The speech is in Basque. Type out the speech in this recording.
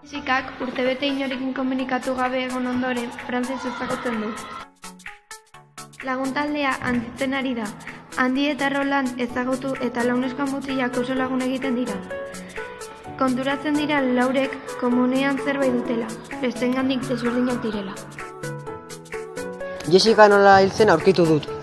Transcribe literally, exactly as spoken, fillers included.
Jessicak urtebete inorekin komunikatu gabe egon ondoren frantsez ezagutzen du. Laguntaldea handitzen ari da. Andi eta Roland ezagutu eta lau neska mutilak oso lagun egiten dira. Konturatzen dira laurek komunean zerbait dutela, besteengandik desberdinak direla. Jessica nola hiltzen aurkitu dut.